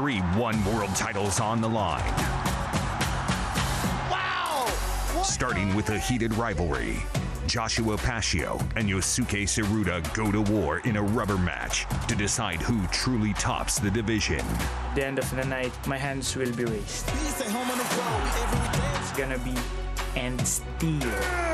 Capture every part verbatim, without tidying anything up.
Three One World titles on the line. Wow! What? Starting with a heated rivalry. Joshua Pacquiao and Yosuke Tsuruta go to war in a rubber match to decide who truly tops the division. At the end of the night, my hands will be raised. It's gonna be end steel.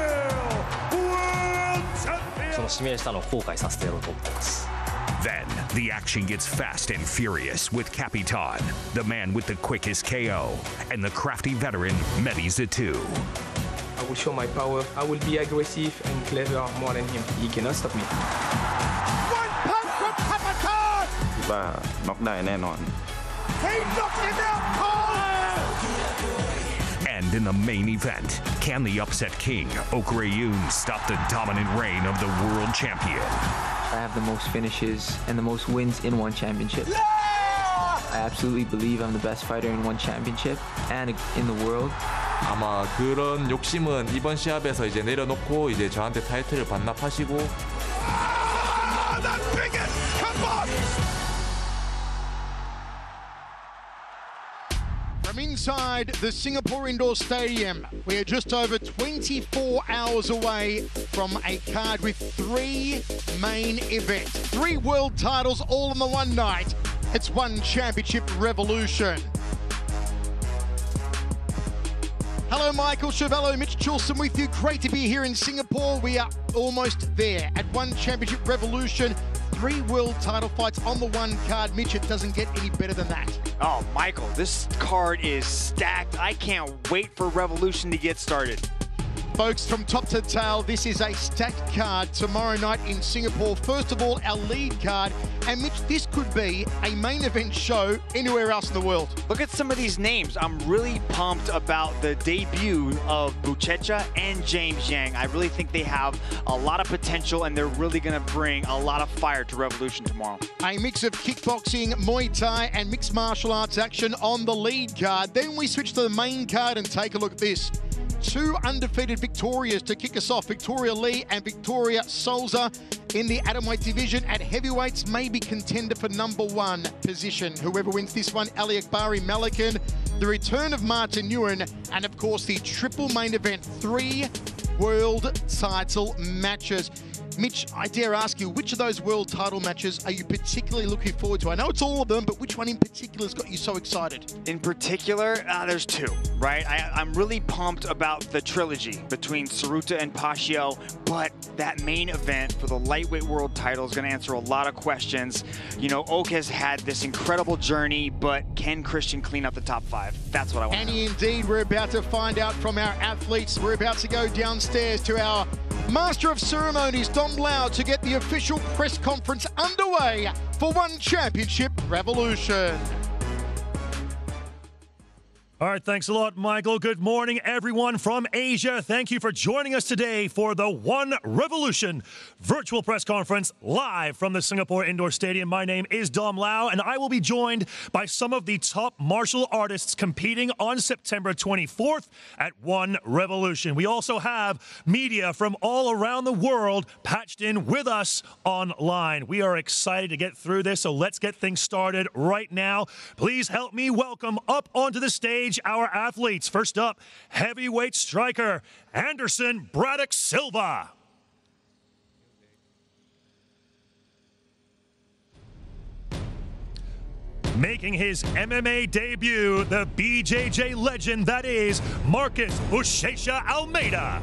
その指名したのを後悔させてやろうと思ってます。 Then, the action gets fast and furious with Capitan, the man with the quickest K O, and the crafty veteran Mehdi Zatu. I will show my power. I will be aggressive and clever more than him. He cannot stop me. One punch from Capitan! ว่าน็อกได้แน่นอน He knocked him out cold! And in the main event, can the upset king, Okoreun, stop the dominant reign of the world champion? I have the most finishes and the most wins in one championship. Yeah! I absolutely believe I'm the best fighter in one championship and in the world. 아마 그런 욕심은 이번 시합에서 이제 내려놓고 이제 저한테 타이틀을 반납하시고. Ah, that's bigger! Come on! From inside the Singapore Indoor Stadium, we are just over twenty-four hours away from a card with three main events. Three world titles all in the one night. It's one championship revolution. Hello, Michael Chevello, Mitch Chilson with you. Great to be here in Singapore. We are almost there at one championship revolution. Three world title fights on the one card. Mitch, it doesn't get any better than that. Oh, Michael, this card is stacked. I can't wait for Revolution to get started. Folks, from top to tail, this is a stacked card tomorrow night in Singapore. First of all, our lead card. And Mitch, this could be a main event show anywhere else in the world. Look at some of these names. I'm really pumped about the debut of Buchecha and James Yang. I really think they have a lot of potential and they're really going to bring a lot of fire to Revolution tomorrow. A mix of kickboxing, Muay Thai and mixed martial arts action on the lead card. Then we switch to the main card and take a look at this. Two undefeated Victorias to kick us off. Victoria Lee and Victoria Souza in the atomweight division. At heavyweights, maybe contender for number one position. Whoever wins this one, Ali Akbari Malikan, the return of Martin Nguyen, and of course the triple main event, three world title matches. Mitch, I dare ask you, which of those world title matches are you particularly looking forward to? I know it's all of them, but which one in particular has got you so excited? In particular, uh, there's two, right? I, I'm really pumped about the trilogy between Tsuruta and Pacquiao, but that main event for the lightweight world title is going to answer a lot of questions. You know, Oak has had this incredible journey, but can Christian clean up the top five? That's what I want to know. And indeed, we're about to find out from our athletes. We're about to go downstairs to our Master of Ceremonies, Dom Lau, to get the official press conference underway for One Championship Revolution. All right, thanks a lot, Michael. Good morning, everyone from Asia. Thank you for joining us today for the One Revolution virtual press conference live from the Singapore Indoor Stadium. My name is Dom Lau, and I will be joined by some of the top martial artists competing on September twenty-fourth at One Revolution. We also have media from all around the world patched in with us online. We are excited to get through this, so let's get things started right now. Please help me welcome up onto the stage our athletes. First up, heavyweight striker Anderson Braddock Silva. Making his M M A debut, the B J J legend that is Marcus Buchecha Almeida.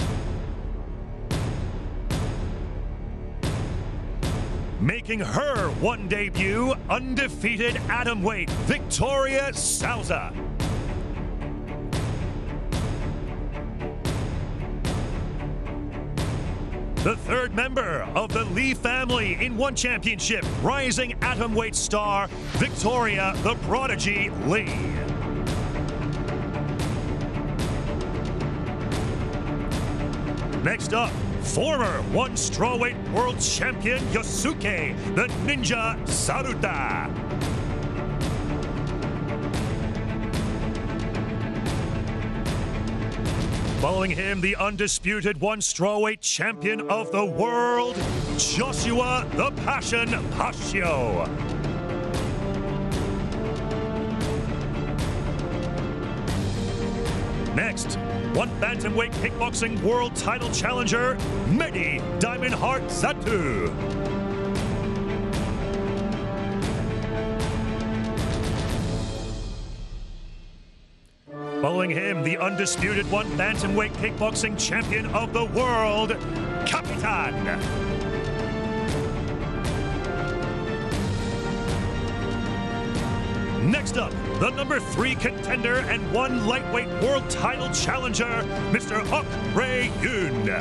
Making her one debut, undefeated atomweight Victoria Souza. The third member of the Lee family in one championship, rising atomweight star Victoria the Prodigy Lee. Next up, former one strawweight world champion Yosuke the Ninja Tsuruta. Following him, the undisputed one strawweight champion of the world, Joshua the Passion Pacquiao. Next, one bantamweight kickboxing world title challenger, Mehdi Diamond Heart Zatu. Following him, the undisputed one bantamweight kickboxing champion of the world, Kapitan. Next up, the number three contender and one lightweight world title challenger, Mister Ok Rae Yoon.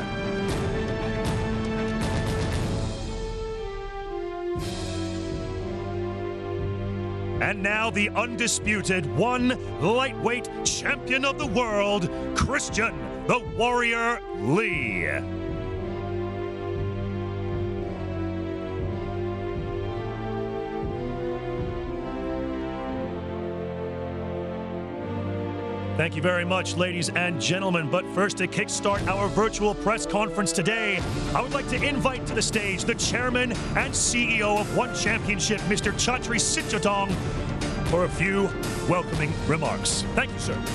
And now the undisputed one lightweight champion of the world, Christian the Warrior Lee. Thank you very much, ladies and gentlemen. But first, to kickstart our virtual press conference today, I would like to invite to the stage the chairman and C E O of One Championship, Mister Chatri Sitjotong, for a few welcoming remarks. Thank you, sir.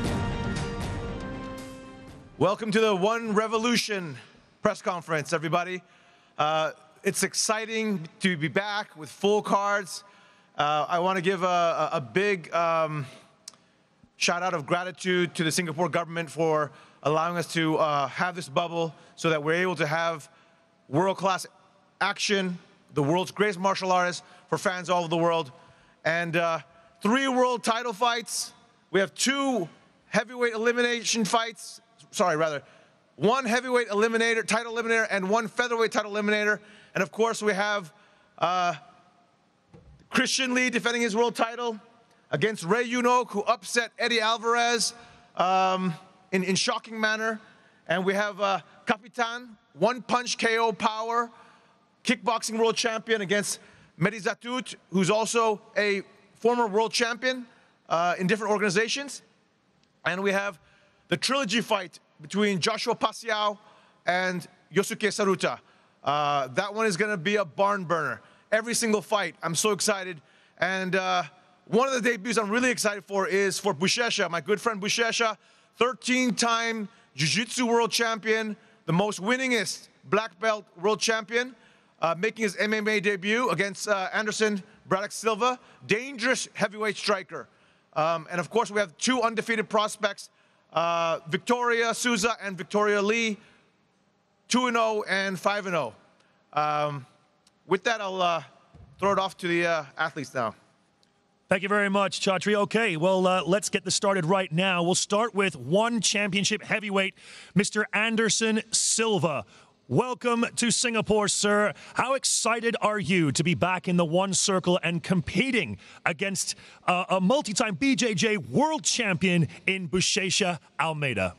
Welcome to the One Revolution press conference, everybody. Uh, it's exciting to be back with full cards. Uh, I want to give a, a, a big um, shout out of gratitude to the Singapore government for allowing us to uh, have this bubble so that we're able to have world-class action, the world's greatest martial artists for fans all over the world. And uh, three world title fights. We have two heavyweight elimination fights. Sorry, rather, one heavyweight eliminator, title eliminator, and one featherweight title eliminator. And of course, we have uh, Christian Lee defending his world title against Rae Yoon, who upset Eddie Alvarez um, in, in shocking manner. And we have uh, Kapitan, one-punch K O power, kickboxing world champion against Mehdi Zatu, who's also a former world champion uh, in different organizations. And we have the trilogy fight between Joshua Pacquiao and Yosuke Saruta. Uh, that one is gonna be a barn burner. Every single fight, I'm so excited. And uh, one of the debuts I'm really excited for is for Buchecha, my good friend Buchecha, thirteen-time Jiu-Jitsu world champion, the most winningest black belt world champion, uh, making his M M A debut against uh, Anderson Braddock Silva, dangerous heavyweight striker. Um, and of course, we have two undefeated prospects, uh, Victoria Souza and Victoria Lee, two and oh and five and oh. Um, with that, I'll uh, throw it off to the uh, athletes now. Thank you very much, Chatri. Okay, well, uh, let's get this started right now. We'll start with One Championship heavyweight, Mister Anderson Silva. Welcome to Singapore, sir. How excited are you to be back in the one circle and competing against uh, a multi-time B J J world champion in Buchecha Almeida?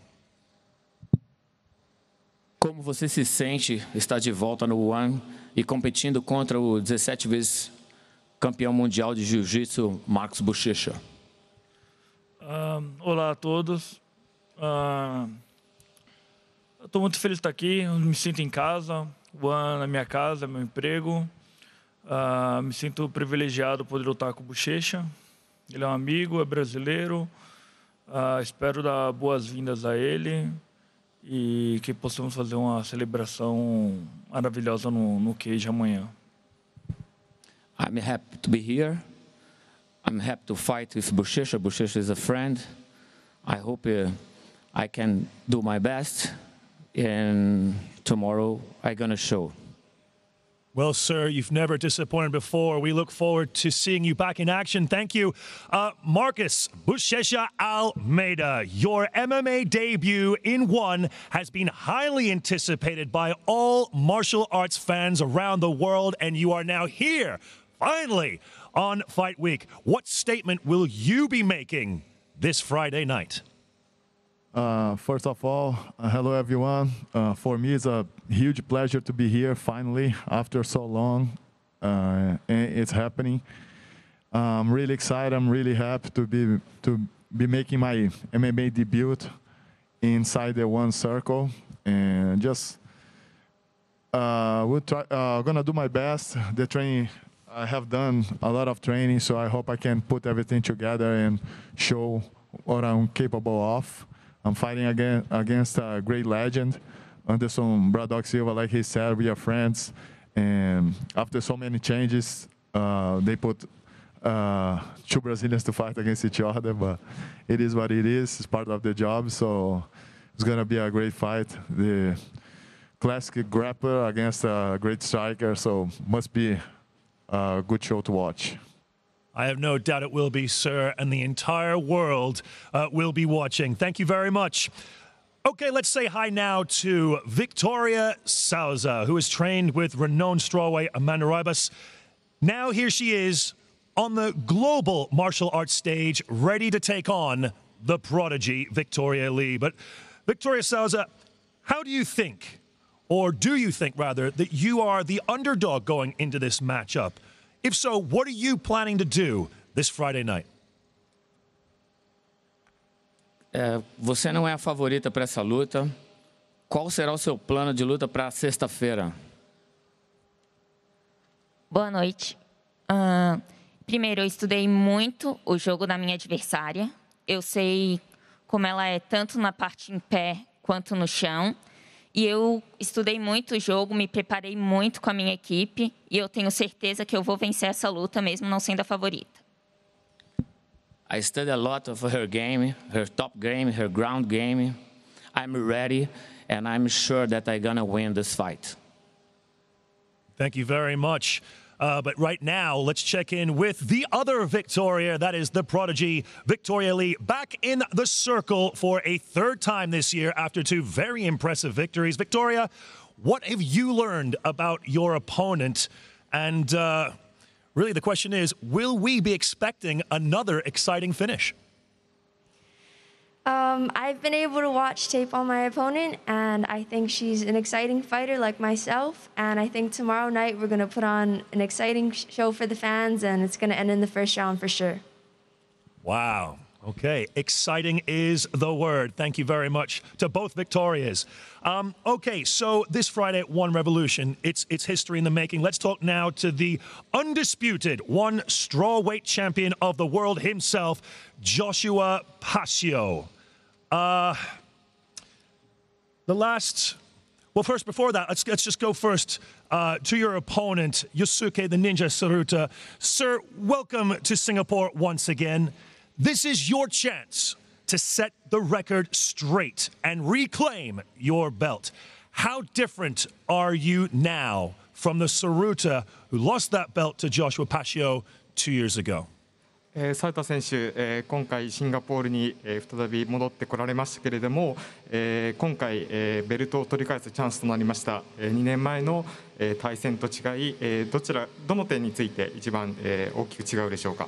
Como você se sente estar de volta no One e competindo contra o dezessete vezes campeão mundial de Jiu-Jitsu, Marcos Buchecha? Uh, olá a todos. Uh, Estou muito feliz de estar aqui. Eu me sinto em casa. O One é minha casa, é meu emprego. Uh, me sinto privilegiado por poder lutar com o Buchecha. Ele é um amigo, é brasileiro. Uh, espero dar boas-vindas a ele e que possamos fazer uma celebração maravilhosa no, no Cage amanhã. I'm happy to be here. I'm happy to fight with Buchecha. Buchecha is a friend. I hope uh, I can do my best. And tomorrow I'm going to show. Well, sir, you've never disappointed before. We look forward to seeing you back in action. Thank you. Uh, Marcos Buchecha Almeida, your M M A debut in One has been highly anticipated by all martial arts fans around the world, and you are now here, finally, on Fight Week. What statement will you be making this Friday night? Uh, first of all, uh, hello everyone. Uh, for me, it's a huge pleasure to be here finally after so long. Uh, and it's happening. I'm really excited. I'm really happy to be to be making my M M A debut inside the One Circle, and just uh, we'll try. Uh, gonna do my best. The training, I have done a lot of training, so I hope I can put everything together and show what I'm capable of. I'm fighting again against a great legend, Anderson Braddock Silva. Like he said, we are friends. And after so many changes, uh, they put uh, two Brazilians to fight against each other. But it is what it is. It's part of the job. So it's going to be a great fight. The classic grappler against a great striker. So must be a good show to watch. I have no doubt it will be, sir, and the entire world uh, will be watching. Thank you very much. Okay, let's say hi now to Victoria Souza, who is trained with renowned strawweight Amanda Ribas. Now here she is on the global martial arts stage, ready to take on the prodigy Victoria Lee. But Victoria Souza, how do you think, or do you think rather, that you are the underdog going into this matchup? If so, what are you planning to do this Friday night? É, você não é a favorita para essa luta. Qual será o seu plano de luta para sexta-feira? Boa noite. Uh, primeiro, eu estudei muito o jogo da minha adversária. Eu sei como ela é tanto na parte em pé quanto no chão. E eu estudei muito o jogo, me preparei muito com a minha equipe. E eu tenho certeza que eu vou vencer essa luta, mesmo não sendo a favorita. I studied a lot of her game, her top game, her ground game. I'm ready, and I'm sure that I'm gonna win this fight. Thank you very much. Uh, but right now, let's check in with the other Victoria, that is the prodigy, Victoria Lee, back in the circle for a third time this year after two very impressive victories. Victoria, what have you learned about your opponent? And uh, really the question is, will we be expecting another exciting finish? Um, I've been able to watch tape on my opponent, and I think she's an exciting fighter like myself. And I think tomorrow night we're going to put on an exciting show for the fans, and it's going to end in the first round for sure. Wow. Okay, exciting is the word. Thank you very much to both Victorias. Um, okay, so this Friday at One Revolution, it's it's history in the making. Let's talk now to the undisputed one strawweight champion of the world himself, Joshua Pascio. Uh, the last, well, first, before that, let's, let's just go first uh, to your opponent, Yosuke the Ninja Tsuruta. Sir, welcome to Singapore once again. This is your chance to set the record straight and reclaim your belt. How different are you now from the Tsuruta who lost that belt to Joshua Pascio two years ago? えー、サルタ選手、えー、今回シンガポールに、えー、再び戻ってこられましたけれども、えー、今回、えー、ベルトを取り返すチャンスとなりました、えー、にねんまえの、えー、対戦と違い、えー、どちらどの点について一番、えー、大きく違うでしょうか。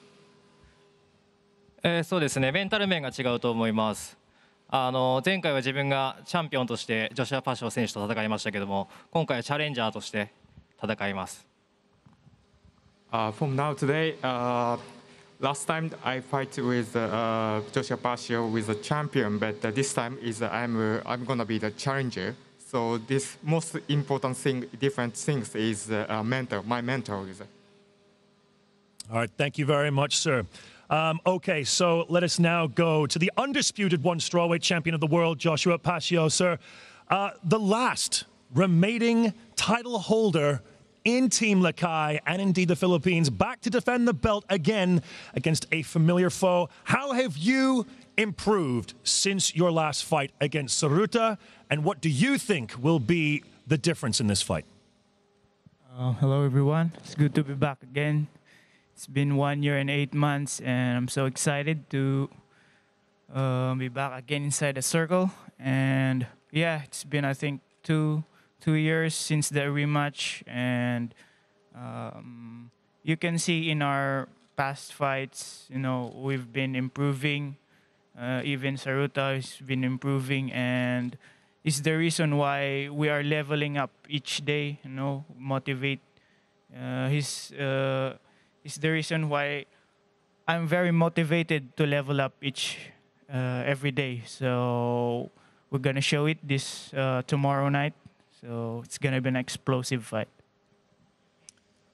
えー、そうですね、メンタル面が違うと思います。あの前回は自分がチャンピオンとしてジョシュア・パシオ選手と戦いましたけども、今回はチャレンジャーとして戦います。 Uh, from now today, uh, last time I fight with uh, Joshua Pascio with a champion, but uh, this time is uh, I'm uh, I'm gonna be the challenger. So this most important thing, different things is uh, uh, mentor. My mentor is. All right, thank you very much, sir. Um, okay, so let us now go to the undisputed one strawweight champion of the world, Joshua Pascio, sir. Uh, the last remaining title holder in Team Lakay and indeed the Philippines, back to defend the belt again against a familiar foe. How have you improved since your last fight against Tsuruta, and what do you think will be the difference in this fight? Uh, hello, everyone. It's good to be back again. It's been one year and eight months, and I'm so excited to uh, be back again inside the circle. And yeah, it's been, I think, two two years since the rematch, and um, you can see in our past fights, you know, we've been improving. Uh, even Tsuruta has been improving, and it's the reason why we are leveling up each day. You know, motivate. Uh, his. Uh, Is the reason why I'm very motivated to level up each uh, every day. So we're gonna show it this uh, tomorrow night. So it's gonna be an explosive fight.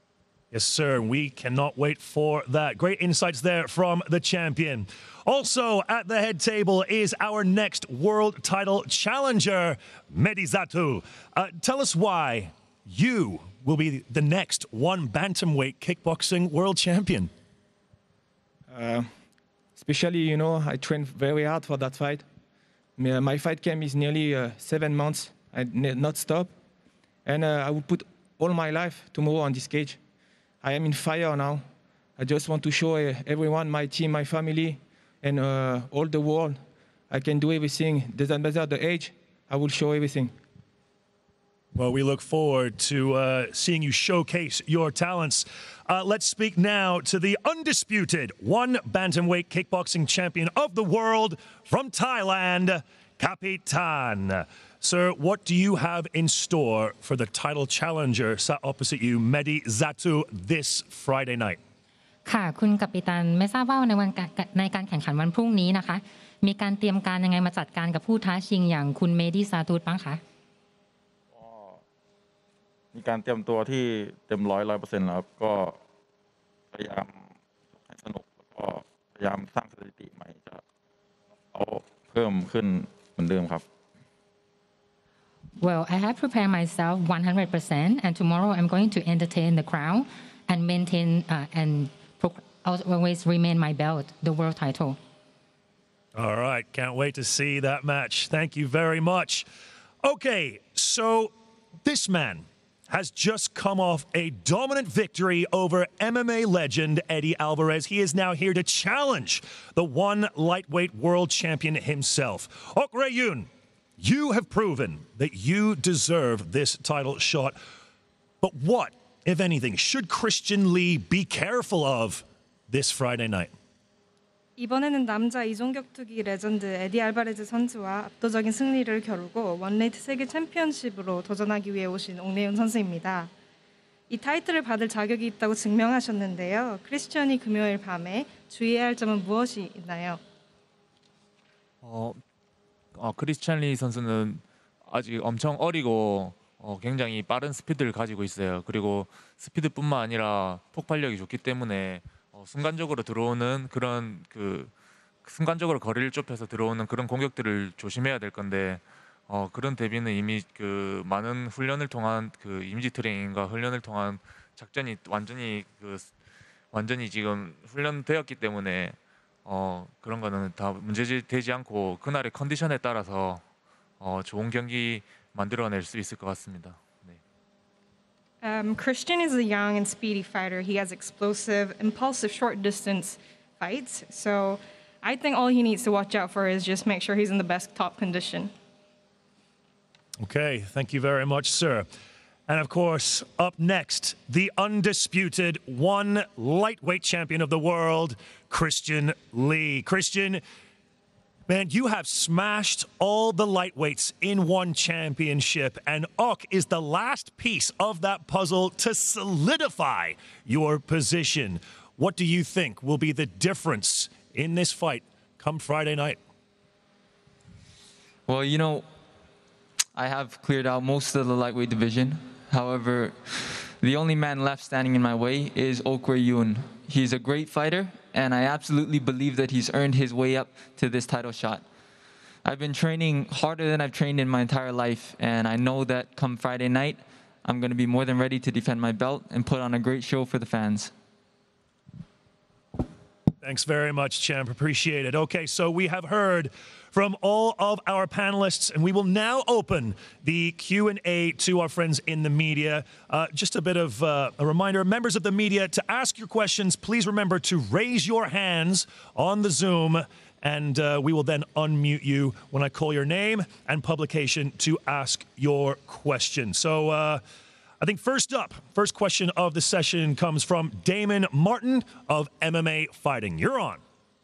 Yes, sir. We cannot wait for that. Great insights there from the champion. Also at the head table is our next world title challenger, Mehdi Zattu. Uh, tell us why you will be the next one bantamweight kickboxing world champion. Uh, especially, you know, I trained very hard for that fight. My, my fight camp is nearly uh, seven months. I did not stop. And uh, I will put all my life tomorrow on this cage. I am in fire now. I just want to show uh, everyone, my team, my family, and uh, all the world, I can do everything. Doesn't matter the age, I will show everything. Well, we look forward to uh, seeing you showcase your talents. Uh, let's speak now to the undisputed one bantamweight kickboxing champion of the world from Thailand, Kapitan. Sir, what do you have in store for the title challenger sat opposite you, Mehdi Zattu, this Friday night? ค่ะคุณกัปตันไม่ทราบว่าในวันในการแข่งขันวันพรุ่งนี้นะคะมีการเตรียมการยังไงมาจัดการกับผู้ท้าชิงอย่างคุณเมดี้ซาตูดบ้างคะมีการเตรียมตัวที่เต็มร้อยร้อยเปอร์เซ็นต์แล้วก็พยายามให้สนุกแล้วก็พยายามสร้างสถิติใหม่จะเอาเพิ่มขึ้นเหมือนเดิมครับ Well, I have prepared myself one hundred percent, and tomorrow I'm going to entertain the crowd and maintain uh, and always remain my belt, the world title. All right, can't wait to see that match. Thank you very much. Okay, so this man has just come off a dominant victory over M M A legend Eddie Alvarez. He is now here to challenge the one lightweight world champion himself. Ok Rae-yoon, you have proven that you deserve this title shot. But what, if anything, should Christian Lee be careful of this Friday night? 이번에는 남자 이종격투기 레전드 에디 알바레즈 선수와 압도적인 승리를 겨루고 원레이트 세계 챔피언십으로 도전하기 위해 오신 옥래윤 선수입니다. 이 타이틀을 받을 자격이 있다고 증명하셨는데요. 크리스천이 금요일 밤에 주의해야 할 점은 무엇이 있나요? 어, 어, 크리스천 리 선수는 아직 엄청 어리고 어, 굉장히 빠른 스피드를 가지고 있어요. 그리고 스피드뿐만 아니라 폭발력이 좋기 때문에 어, 순간적으로 들어오는 그런 그 순간적으로 거리를 좁혀서 들어오는 그런 공격들을 조심해야 될 건데 어, 그런 대비는 이미 그 많은 훈련을 통한 그 이미지 트레이닝과 훈련을 통한 작전이 완전히 그 완전히 지금 훈련되었기 때문에 어, 그런 거는 다 문제되지 않고 그날의 컨디션에 따라서 어, 좋은 경기 만들어낼 수 있을 것 같습니다. Um, Christian is a young and speedy fighter. He has explosive, impulsive, short-distance fights. So I think all he needs to watch out for is just make sure he's in the best top condition. Okay, thank you very much, sir. And of course, up next, the undisputed one lightweight champion of the world, Christian Lee. Christian, man, you have smashed all the lightweights in one championship, and Ok is the last piece of that puzzle to solidify your position. What do you think will be the difference in this fight come Friday night? Well, you know, I have cleared out most of the lightweight division. However, the only man left standing in my way is Ok Rae-yoon. He's a great fighter, and I absolutely believe that he's earned his way up to this title shot. I've been training harder than I've trained in my entire life, and I know that come Friday night, I'm going to be more than ready to defend my belt and put on a great show for the fans. Thanks very much, champ. Appreciate it. Okay, so we have heard from all of our panelists, and we will now open the Q and A to our friends in the media. Uh, just a bit of uh, a reminder, members of the media, to ask your questions, please remember to raise your hands on the Zoom, and uh, we will then unmute you when I call your name and publication to ask your question. So uh, I think first up, first question of the session comes from Damon Martin of M M A Fighting. You're on.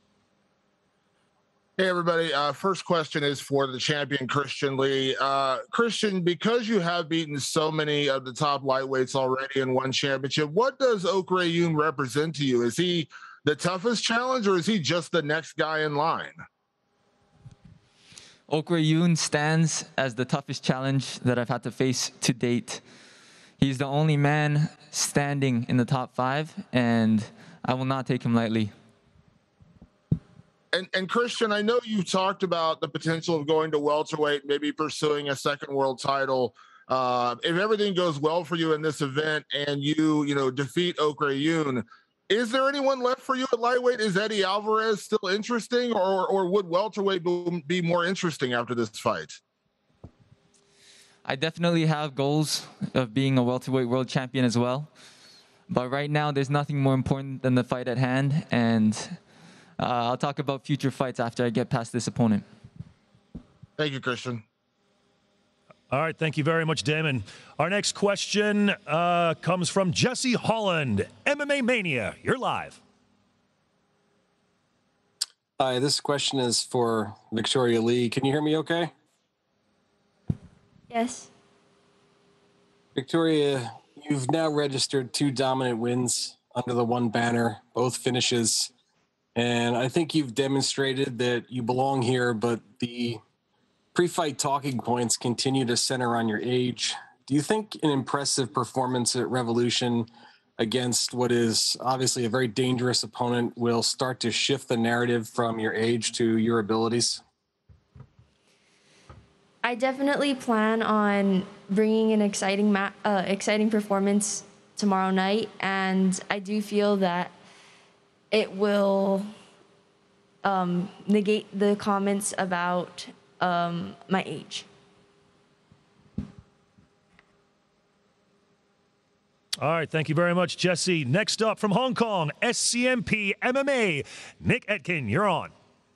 Hey, everybody. Uh, first question is for the champion, Christian Lee. Uh, Christian, because you have beaten so many of the top lightweights already in one championship, what does Ok Rae-yoon represent to you? Is he the toughest challenge, or is he just the next guy in line? Ok Rae-yoon stands as the toughest challenge that I've had to face to date. He's the only man standing in the top five, and I will not take him lightly. And, and Christian, I know you talked about the potential of going to welterweight, maybe pursuing a second world title. Uh, if everything goes well for you in this event and you, you know, defeat Okra Yoon, is there anyone left for you at lightweight? Is Eddie Alvarez still interesting, or, or would welterweight be more interesting after this fight? I definitely have goals of being a welterweight world champion as well. But right now, there's nothing more important than the fight at hand. And uh, I'll talk about future fights after I get past this opponent. Thank you, Christian. All right, thank you very much, Damon. Our next question uh, comes from Jesse Holland, M M A Mania. You're live. Hi, this question is for Victoria Lee. Can you hear me okay? Yes. Victoria, you've now registered two dominant wins under the one banner, both finishes. And I think you've demonstrated that you belong here, but the pre-fight talking points continue to center on your age. Do you think an impressive performance at Revolution against what is obviously a very dangerous opponent will start to shift the narrative from your age to your abilities? I definitely plan on bringing an exciting, ma- uh, exciting performance tomorrow night, and I do feel that it will um, negate the comments about um, my age. All right, thank you very much, Jesse. Next up from Hong Kong, S C M P M M A, Nick Etkin, you're on.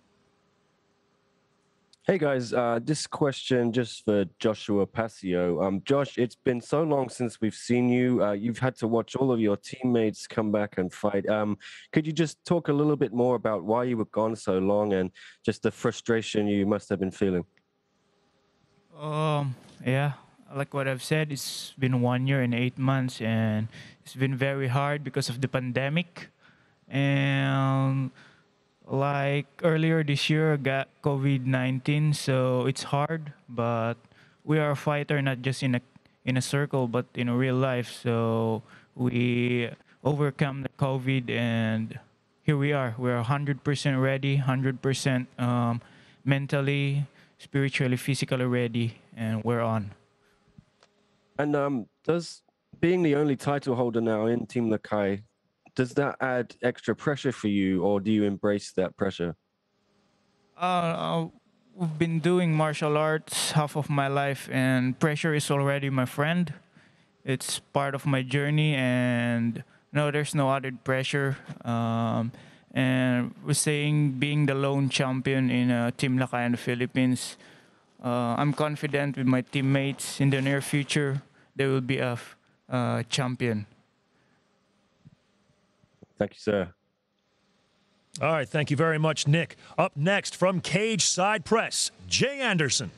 Hey guys, uh, this question just for Joshua Pasio. Um, Josh, it's been so long since we've seen you. Uh, you've had to watch all of your teammates come back and fight. Um, could you just talk a little bit more about why you were gone so long and just the frustration you must have been feeling? Um, yeah, like what I've said, it's been one year and eight months, and it's been very hard because of the pandemic. And like earlier this year, I got COVID nineteen, so it's hard. But we are a fighter, not just in a in a circle, but in a real life. So we overcome the COVID, and here we are. We're one hundred percent ready, one hundred percent um, mentally, spiritually, physically ready, and we're on. And um, does being the only title holder now in Team Lakay, does that add extra pressure for you, or do you embrace that pressure? Uh, we've been doing martial arts half of my life, and pressure is already my friend. It's part of my journey, and no, there's no added pressure. Um, and we're saying being the lone champion in uh, Team Lakay in the Philippines, uh, I'm confident with my teammates in the near future, there will be a uh, champion. Thank you, sir. All right, thank you very much, Nick. Up next from Cage Side Press, Jay Anderson.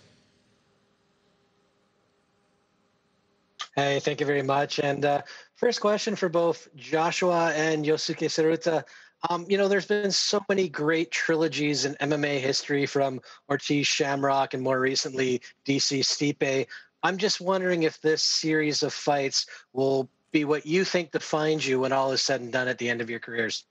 Hey, thank you very much. And uh, first question for both Joshua and Yosuke Saruta. Um, you know, there's been so many great trilogies in M M A history, from Ortiz Shamrock and more recently D C Stipe. I'm just wondering if this series of fights will be what you think defines you when all is said and done at the end of your careers.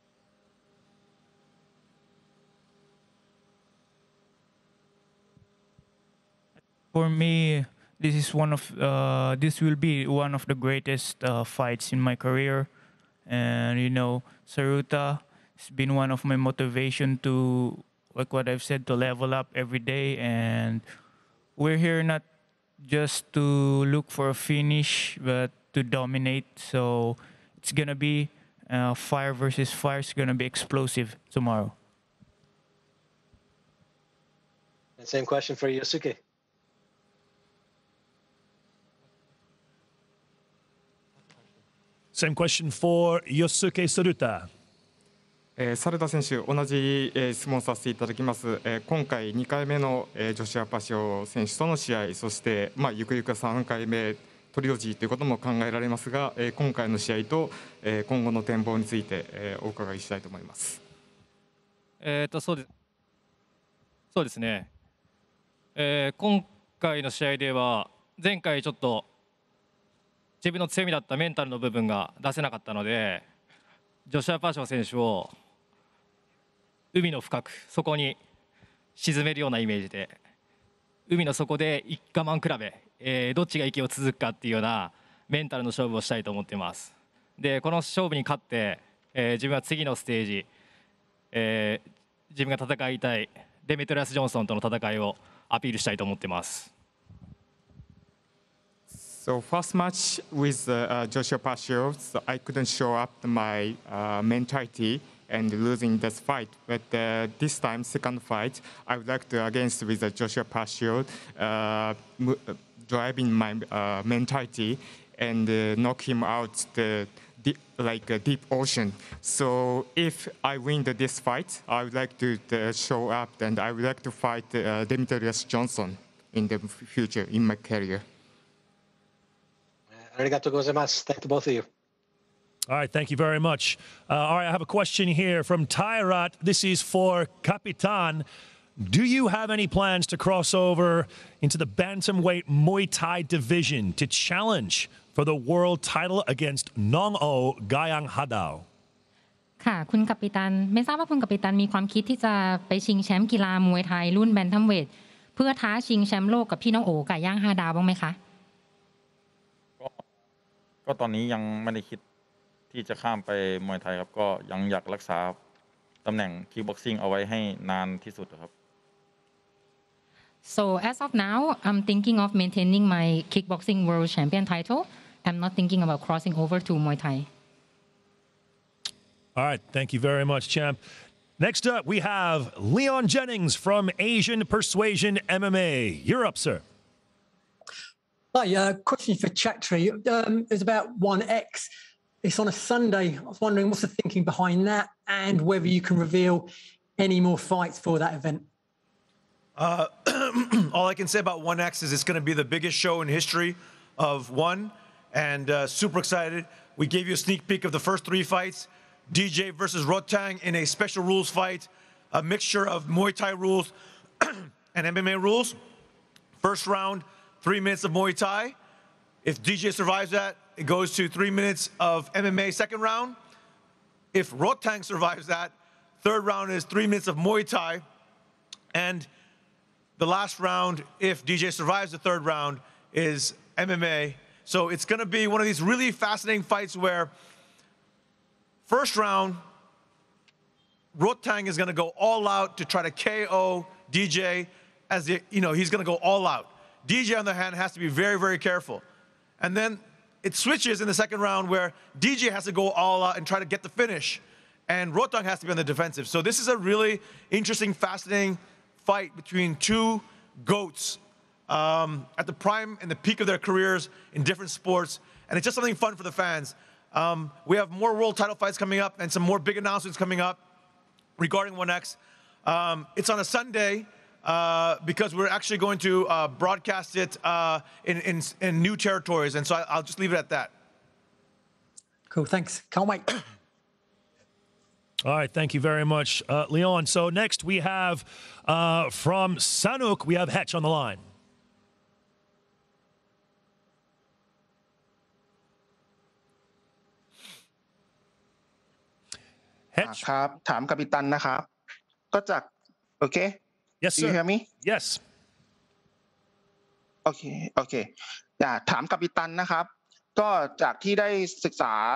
For me, this is one of uh, this will be one of the greatest uh, fights in my career, and you know, Saruta has been one of my motivation to, like what I've said, to level up every day, and we're here not just to look for a finish, but to dominate. So it's gonna be uh, fire versus fire. It's gonna be explosive tomorrow. And same question for Yosuke. Same question for Yosuke Saruta. えー、サルタ選手、同じ、えー、質問させていただきます。えー、今回にかいめの、えー、ジョシュア・パシオ選手との試合、そして、まあ、ゆくゆくさんかいめトリロジーということも考えられますが、えー、今回の試合と、えー、今後の展望について、えー、お伺いしたいと思います。 えー、とそうですそうですね、えー、今回の試合では前回ちょっと自分の強みだったメンタルの部分が出せなかったので、ジョシュア・パーション選手を海の深くそこに沈めるようなイメージで、海の底で我慢比べ、えー、どっちが息を続くかっていうようなメンタルの勝負をしたいと思っています。でこの勝負に勝って、えー、自分は次のステージ、えー、自分が戦いたいデメトリアス・ジョンソンとの戦いをアピールしたいと思っています。 So first match with uh, Joshua Pashio, so I couldn't show up my uh, mentality and losing this fight. But uh, this time, second fight, I would like to against with uh, Joshua Pashio, uh, driving my uh, mentality and uh, knock him out the deep, like a deep ocean. So if I win the, this fight, I would like to uh, show up and I would like to fight uh, Demetrius Johnson in the future in my career. Arigato gozaimasu. Thank you, both of you. All right, thank you very much. Uh, all right, I have a question here from Tairat. This is for Kapitan. Do you have any plans to cross over into the bantamweight Muay Thai division to challenge for the world title against Nong O Gayang Hadao? ค่ะคุณกัปตันไม่ทราบว่าคุณกัปตันมีความคิดที่จะไปชิงแชมป์กีฬามวยไทยรุ่นแบนทัมเวทเพื่อท้าชิงแชมป์โลกกับพี่น้องโอไก่ย่างฮาดาวบ้างไหมคะก็ก็ตอนนี้ยังไม่ได้คิดที่จะข้ามไปมวยไทยครับก็ยังอยากรักษาตำแหน่งคิกบ็อกซิ่งเอาไว้ให้นานที่สุดครับ So as of now I'm thinking of maintaining my kickboxing world champion title. I'm not thinking about crossing over to Muay Thai. All right, thank you very much, champ. Next up, we have Leon Jennings from Asian Persuasion M M A. You're up, sir. Hi, uh, question for Chatri. Um, it's about one X. It's on a Sunday. I was wondering what's the thinking behind that and whether you can reveal any more fights for that event. Uh, all I can say about one X is it's going to be the biggest show in history of One, and uh, super excited. We gave you a sneak peek of the first three fights. D J versus Rotang in a special rules fight, a mixture of Muay Thai rules and M M A rules. First round, three minutes of Muay Thai. If D J survives that, it goes to three minutes of M M A second round. If Rotang survives that, third round is three minutes of Muay Thai. And the last round, if D J survives the third round, is M M A. So it's going to be one of these really fascinating fights where first round, Rotang is going to go all out to try to K O D J as the, you know, he's going to go all out. D J on the other hand has to be very, very careful. And then it switches in the second round where D J has to go all out and try to get the finish. And Rotang has to be on the defensive. So this is a really interesting, fascinating fight between two GOATs um, at the prime and the peak of their careers in different sports. And it's just something fun for the fans. Um, we have more world title fights coming up and some more big announcements coming up regarding one X. Um, it's on a Sunday uh, because we're actually going to uh, broadcast it uh, in, in, in new territories. And so I, I'll just leave it at that. Cool, thanks. Can't wait. All right, thank you very much, uh, Leon. So next we have uh, from Sanuk, we have Hetch on the line. Hetch. ครับถามกัปตันนะครับก็จากโอเค Yes sir. Do you hear me? Yes. โอเคโอเคอยากถามกัปตันนะครับก็จากที่ได้ศึกษา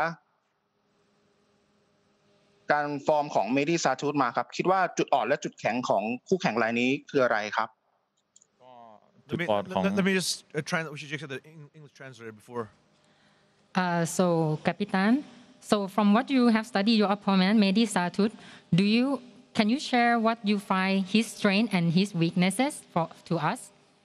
การฟอร์มของเมดี้ซาทูตมาครับคิดว่าจุดอ่อนและจุดแข็งของคู่แข่งรายนี้คืออะไรครับ Let me, let, let me just uh, translate. We should just have the English translator before. Uh, so, Kapitan, so from what you have studied your opponent, Mehdi Satut, do you can you share what you find his strength and his weaknesses for to us?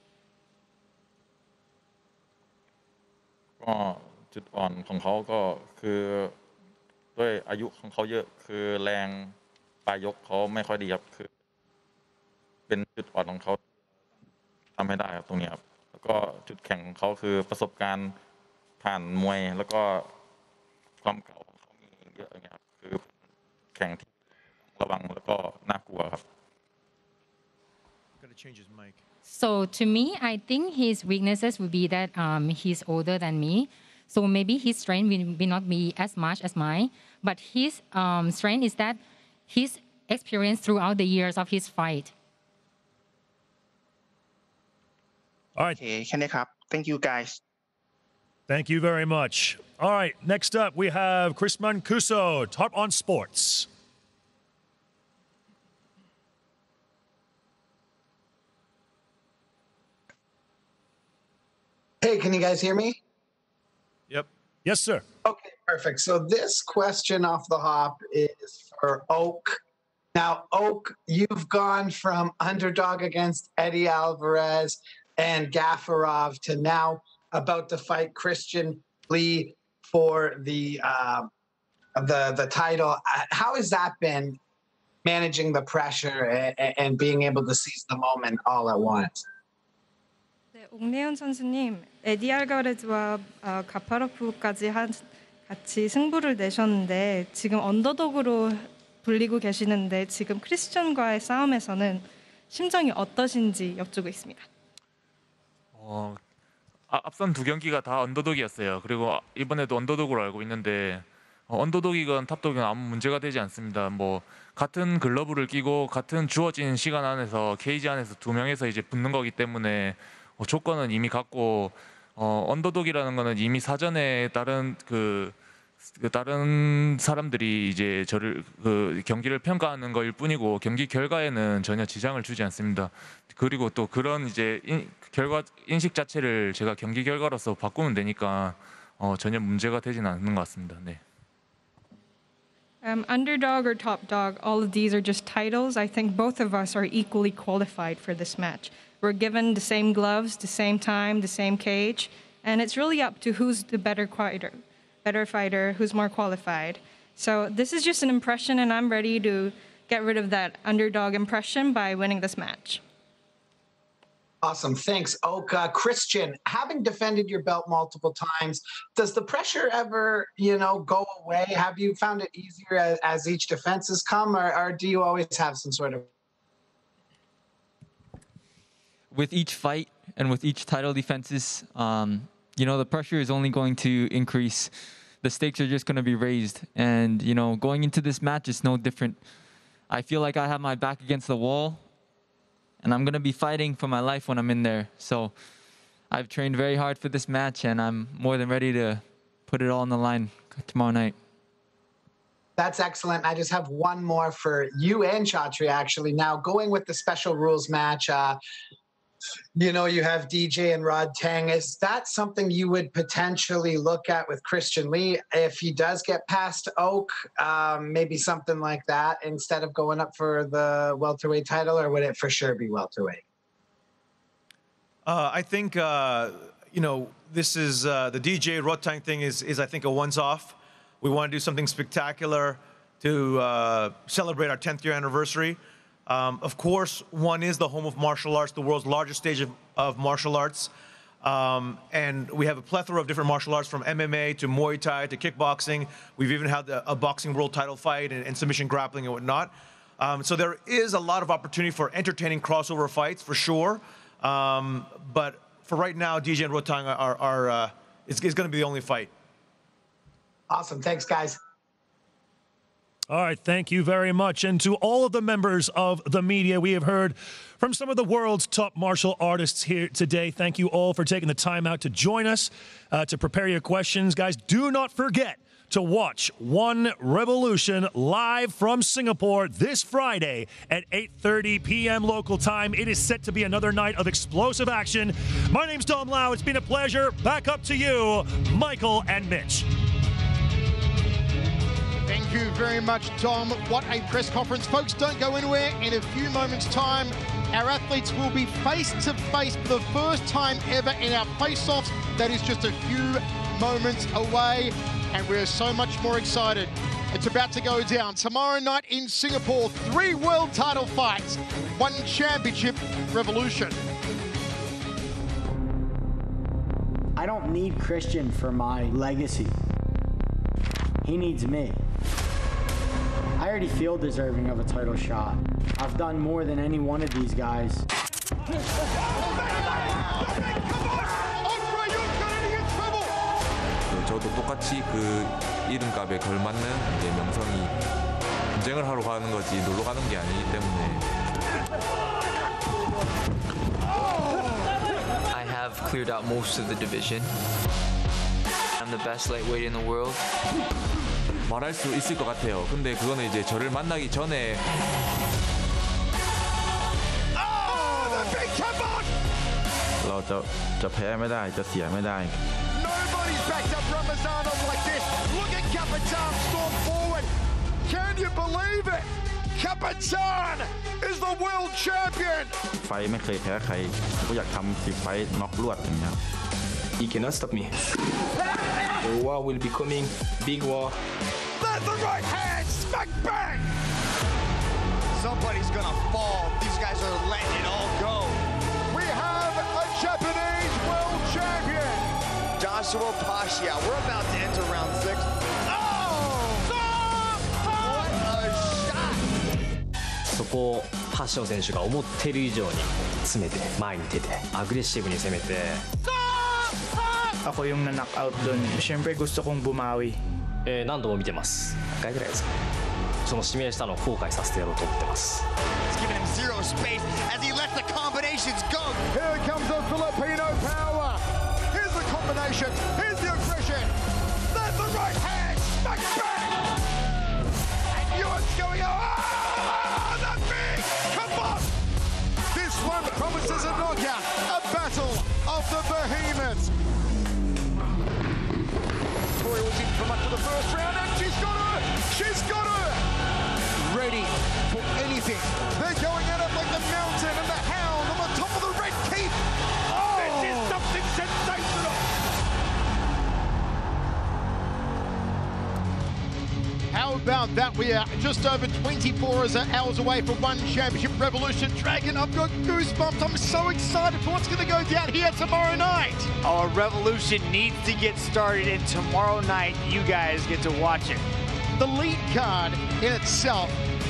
ก็จุดอ่อนของเขาก็คือด้วยอายุของเขาเยอะคือแรงปลายยกเขาไม่ค่อยดีครับคือเป็นจุดอ่อนของเขาทำให้ได้ครับตรงนี้ครับแล้วก็จุดแข็งของเขาคือประสบการณ์ผ่านมวยแล้วก็ความเก่าของเขามีเยอะอย่างเงี้ยครับคือแข่งที่ระวังแล้วก็น่ากลัวครับ Gotta change his mic. So to me, I think his weaknesses would be that um, he's older than me. So maybe his strength will, will not be as much as mine, but his um, strength is that his experience throughout the years of his fight. All right. Okay, แค่นี้ครับ Thank you guys. Thank you very much. All right, next up we have Chris Mancuso, Top on Sports. Hey, can you guys hear me? Yep. Yes, sir. Okay, perfect. So this question off the hop is for Oak. Now, Oak, you've gone from underdog against Eddie Alvarez and Gafarov to now about to fight Christian Lee for the uh, the the title. How has that been, managing the pressure and, and being able to seize the moment all at once? 네, 옥내연 선수님, 에디 알바레즈와 어, 가파로프까지 한, 같이 승부를 내셨는데 지금 언더독으로 불리고 계시는데 지금 크리스천과의 싸움에서는 심정이 어떠신지 여쭈고 있습니다. 어, 아, 앞선 두 경기가 다 언더독이었어요. 그리고 이번에도 언더독으로 알고 있는데 어, 언더독이건 탑독이건 아무 문제가 되지 않습니다. 뭐 같은 글러브를 끼고 같은 주어진 시간 안에서 케이지 안에서 두 명에서 이제 붙는 거기 때문에 어, 조건은 이미 갖고 어, 언더독이라는 거는 이미 사전에 다른 그, 그 다른 사람들이 이제 저를 그 경기를 평가하는 거일 뿐이고 경기 결과에는 전혀 지장을 주지 않습니다. 그리고 또 그런 이제 인, 결과 인식 자체를 제가 경기 결과로서 바꾸면 되니까 어, 전혀 문제가 되지는 않는 것 같습니다. 네. Um, underdog or top dog, all of these are just titles. I think both of us are equally qualified for this match. We're given the same gloves, the same time, the same cage, and it's really up to who's the better fighter, better fighter, who's more qualified. So this is just an impression, and I'm ready to get rid of that underdog impression by winning this match. Awesome. Thanks, Oka. Christian, having defended your belt multiple times, does the pressure ever, you know, go away? Have you found it easier as, as each defense has come, or, or do you always have some sort of... With each fight and with each title defenses, um, you know, the pressure is only going to increase. The stakes are just going to be raised. And, you know, going into this match, it's no different. I feel like I have my back against the wall, and I'm going to be fighting for my life when I'm in there. So I've trained very hard for this match, and I'm more than ready to put it all on the line tomorrow night. That's excellent. I just have one more for you and Chatri, actually. Now, going with the special rules match, uh, you know, you have D J and Rod Tang. Is that something you would potentially look at with Christian Lee if he does get past Oak? Um, maybe something like that instead of going up for the welterweight title, or would it for sure be welterweight? Uh, I think, uh, you know, this is uh, the D J Rod Tang thing is, is, I think, a once-off. We want to do something spectacular to uh, celebrate our tenth year anniversary. Um, of course, one is the home of martial arts, the world's largest stage of, of martial arts. Um, and we have a plethora of different martial arts, from M M A to Muay Thai to kickboxing. We've even had a, a boxing world title fight and, and submission grappling and whatnot. Um, so there is a lot of opportunity for entertaining crossover fights, for sure. Um, but for right now, D J and Rod Tang are, are uh, is, is going to be the only fight. Awesome. Thanks, guys. All right, thank you very much. And to all of the members of the media, we have heard from some of the world's top martial artists here today. Thank you all for taking the time out to join us, uh, to prepare your questions. Guys, do not forget to watch One Revolution live from Singapore this Friday at eight thirty p m local time. It is set to be another night of explosive action. My name's Dom Lau. It's been a pleasure. Back up to you, Michael and Mitch. Thank you very much, Dom. What a press conference. Folks, don't go anywhere. In a few moments' time, our athletes will be face-to-face for the first time ever in our face-offs. That is just a few moments away, and we're so much more excited. It's about to go down. Tomorrow night in Singapore, three world title fights, one championship revolution. I don't need Christian for my legacy. He needs me. I already feel deserving of a title shot. I've done more than any one of these guys. The 저도 똑같이 그 이름값에 걸맞는 이제 명성이 분쟁을 하러 가는 거지 놀러 가는 게 아니기 때문에. I have cleared out most of the division. I'm the best lightweight in the world. 말할 수 있을 것 같아요. 근데 그거는 이제 저를 만나기 전에. เราจะจะแพ้ไม่ได้จะเสียไม่ได้ Nobody's backed up Ramazanov like this. Look at Kapitan storm forward. Can you believe it? Kapitan is the world champion. ไฟไม่เคยแพ้ใครก็อยากทำสิบไฟน็อกรวดอย่างเงี้ย He cannot stop me. The war will be coming. Big war. That's the right hand. Smack bang. Somebody's gonna fall. These guys are letting it all go. We have a Japanese world champion. Joshua Pashia. We're about to enter round six. Oh! What a shot! そこをパシオ選手が思っている以上に詰めて前に出てアグレッシブに攻めて Ako yung na-knock out dun. Siyempre gusto kong bumawi. えー何度も見てます。何回ぐらいですかね。その指名したのを後悔させてやろうと思ってます。 It's giving him zero space as he lets the combinations go. Here comes the Filipino power. Here's the combination. Here's the aggression. That's the right hand. Smack bang. And Ewan's going out. Oh, the big kabop. This one promises a knockout. A battle of the behemoths. Victoria was in for much of the first round and she's got her! She's got her! Ready for anything. They're going at it like the mountain and the hound on the top of the red keep. Oh! This is something sensational! How about that? We are just over twenty-four hours away from one championship revolution. Dragon, I've got goosebumps. I'm so excited for what's going to go down here tomorrow night. Our revolution needs to get started, and tomorrow night you guys get to watch it. The lead card in itself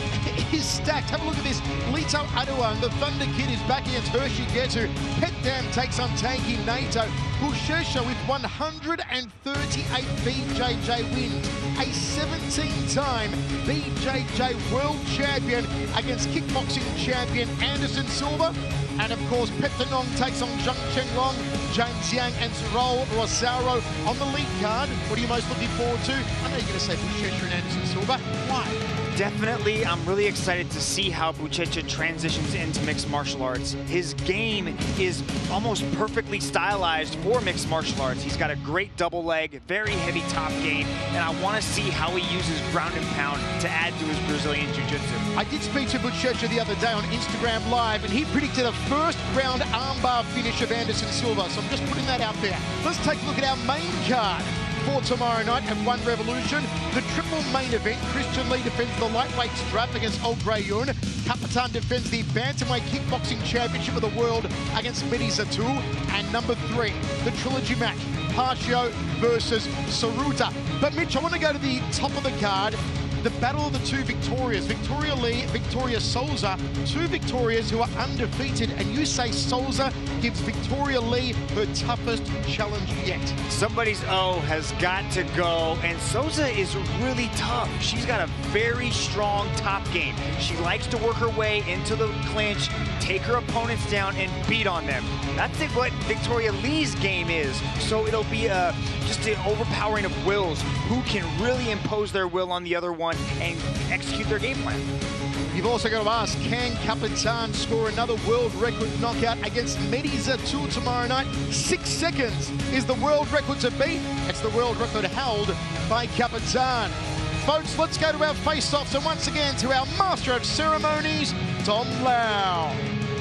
is stacked. Have a look at this. Lito Aduan, the Thunder Kid, is back against Hershey Getsu. Pet Dam takes on Tanki Naito. Bushesha with one hundred thirty-eight B J J wins. A seventeen-time B J J World Champion against kickboxing champion Anderson Silva. And of course, Pettanong takes on Zhang Chenglong, James Yang and Zerol Rosario on the lead card. What are you most looking forward to? I know you're going to say Buchecha and Anderson Silva. Why? Definitely, I'm really excited to see how Buchecha transitions into mixed martial arts. His game is almost perfectly stylized for mixed martial arts. He's got a great double leg, very heavy top game, and I want to see how he uses ground and pound to add to his Brazilian Jiu-Jitsu. I did speak to Buchecha the other day on Instagram Live, and he predicted a first round armbar finish of Anderson Silva, so I'm just putting that out there. Let's take a look at our main card for tomorrow night at One Revolution. The triple main event. Christian Lee defends the lightweight strap against Old Grey Yun. Kapitan defends the Bantamweight Kickboxing Championship of the World against Mehdi Zatul. And number three, the trilogy match, Pashio versus Saruta. But Mitch, I want to go to the top of the card. The battle of the two Victorias, Victoria Lee, Victoria Souza, two Victorias who are undefeated, and you say Souza gives Victoria Lee her toughest challenge yet. Somebody's O has got to go, and Souza is really tough. She's got a very strong top game. She likes to work her way into the clinch, take her opponents down, and beat on them. That's what Victoria Lee's game is. So it'll be a, just an overpowering of wills. Who can really impose their will on the other one and execute their game plan? You've also got to ask, can Kapitan score another world record knockout against Mehdi Zatul tomorrow night? Six seconds is the world record to beat. It's the world record held by Kapitan. Folks, let's go to our face-offs, and once again to our master of ceremonies, Tom Lau.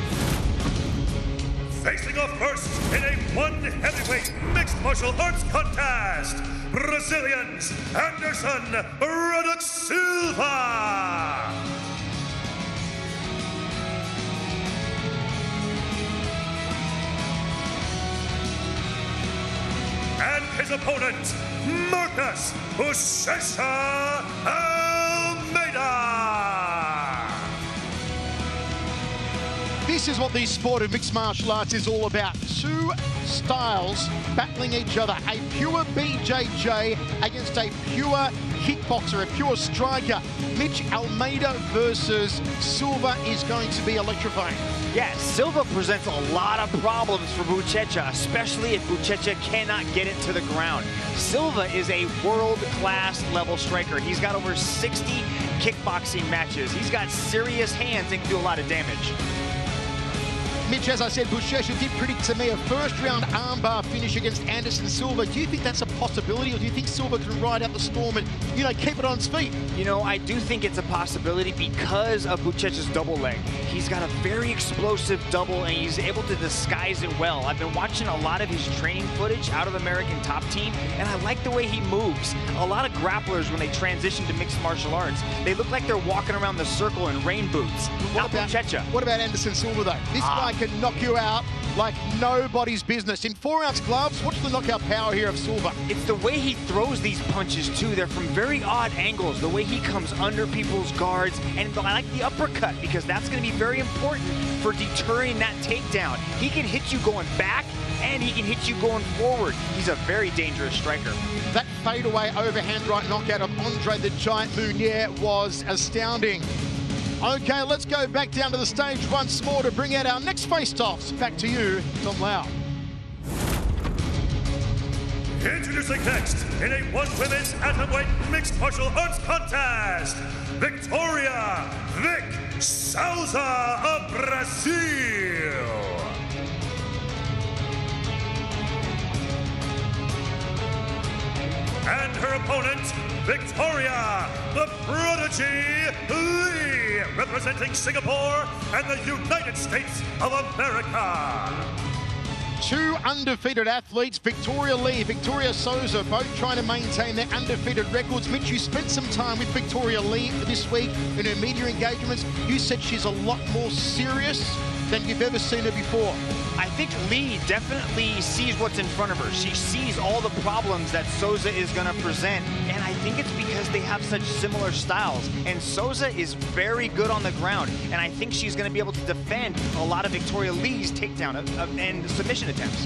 Facing off first in a one heavyweight mixed martial arts contest, Brazilians Anderson Roderick Silva. And his opponent, Marcus Buchecha Almeida. This is what the sport of mixed martial arts is all about. Two styles battling each other. A pure B J J against a pure kickboxer, a pure striker. Mitch Almeida versus Silva is going to be electrifying. Yeah, Silva presents a lot of problems for Buchecha, especially if Buchecha cannot get it to the ground. Silva is a world-class level striker. He's got over sixty kickboxing matches. He's got serious hands and can do a lot of damage. Mitch, as I said, Buchecha did predict to me a first-round armbar finish against Anderson Silva. Do you think that's a possibility, or do you think Silva can ride out the storm and, you know, keep it on its feet? You know, I do think it's a possibility because of Buchecha's double leg. He's got a very explosive double, and he's able to disguise it well. I've been watching a lot of his training footage out of American Top Team, and I like the way he moves. A lot of grapplers, when they transition to mixed martial arts, they look like they're walking around the circle in rain boots. What Not about, Buchecha. What about Anderson Silva, though? This Ah. guy can knock you out like nobody's business. In four-ounce gloves, watch the knockout power here of Silva. It's the way he throws these punches, too. They're from very odd angles. The way he comes under people's guards. And I like the uppercut because that's going to be very important for deterring that takedown. He can hit you going back, and he can hit you going forward. He's a very dangerous striker. That fadeaway overhand right knockout of Andre the Giant Munier was astounding. Okay, let's go back down to the stage once more to bring out our next face-offs. Back to you, Tom Lau. Introducing next in a one women's atomweight mixed martial arts contest, Victoria Vic Souza of Brazil. And her opponent, Victoria, the Prodigy Lee, representing Singapore and the United States of America. Two undefeated athletes, Victoria Lee, Victoria Souza, both trying to maintain their undefeated records. Mitch, you spent some time with Victoria Lee this week in her media engagements. You said she's a lot more serious than you've ever seen her before. I think Lee definitely sees what's in front of her. She sees all the problems that Souza is going to present, and I think it's because they have such similar styles. And Souza is very good on the ground, and I think she's going to be able to defend a lot of Victoria Lee's takedown of, of, and submission attempts.